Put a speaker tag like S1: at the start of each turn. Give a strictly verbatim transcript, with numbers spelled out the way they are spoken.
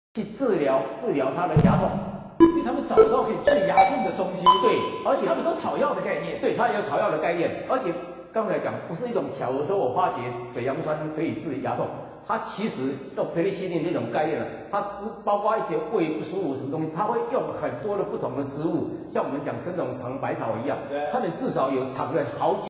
S1: 去治疗治疗他的牙痛。
S2: 因为他们找不到可以治牙痛的中医。
S1: 对，而且
S2: 他们都草药的概念。
S1: 对，它有草药的概念，而且刚才讲不是一种巧合，说我发觉水杨酸可以治牙痛。 它其实用培力西林这种概念呢，它只包括一些胃不舒服什么东西，它会用很多的不同的植物，像我们讲生龙长白草一样，它们至少有长了好几。